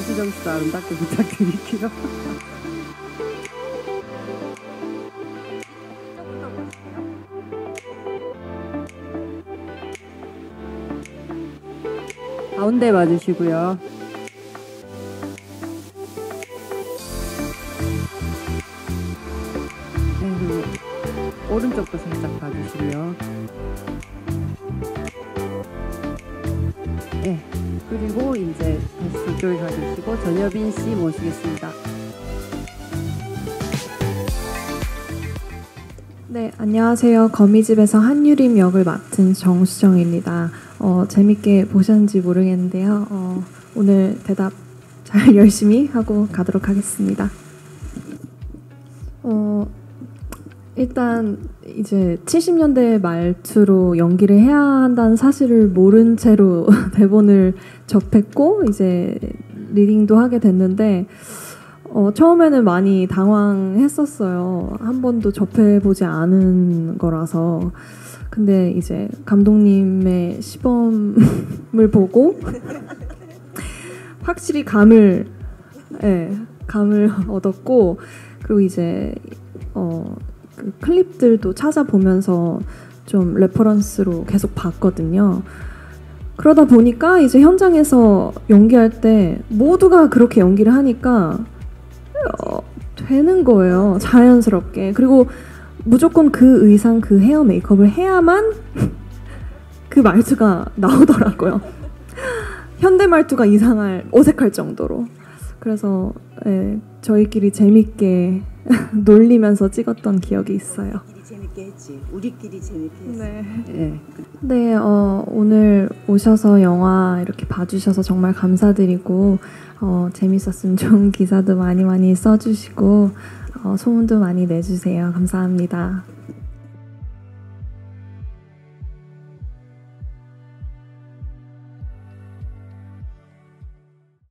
점수 아름답게 부탁드릴게요. 가운데 봐주시고요. 네, 그리고 오른쪽도 살짝 봐주시고요. 네, 그리고 이제 다시 이쪽에 가주시고 전여빈 씨 모시겠습니다. 네, 안녕하세요. 거미집에서 한유림 역을 맡은 정수정입니다. 재밌게 보셨는지 모르겠는데요. 오늘 대답 잘 열심히 하고 가도록 하겠습니다. 일단 이제 70년대 말투로 연기를 해야 한다는 사실을 모른 채로 대본을 접했고 이제 리딩도 하게 됐는데 처음에는 많이 당황했었어요. 한 번도 접해보지 않은 거라서. 근데 이제 감독님의 시범을 보고 확실히 감을 얻었고, 그리고 이제 그 클립들도 찾아보면서 좀 레퍼런스로 계속 봤거든요. 그러다 보니까 이제 현장에서 연기할 때 모두가 그렇게 연기를 하니까 되는 거예요. 자연스럽게. 그리고 무조건 그 의상, 그 헤어 메이크업을 해야만 그 말투가 나오더라고요. 현대 말투가 어색할 정도로. 그래서 저희끼리 재밌게 놀리면서 찍었던 기억이 있어요. 재밌게 했지. 우리끼리 재밌게 했어. 네. 네, 오늘 오셔서 영화 이렇게 봐주셔서 정말 감사드리고 재밌었으면 좋은 기사도 많이 써주시고 소문도 많이 내주세요. 감사합니다.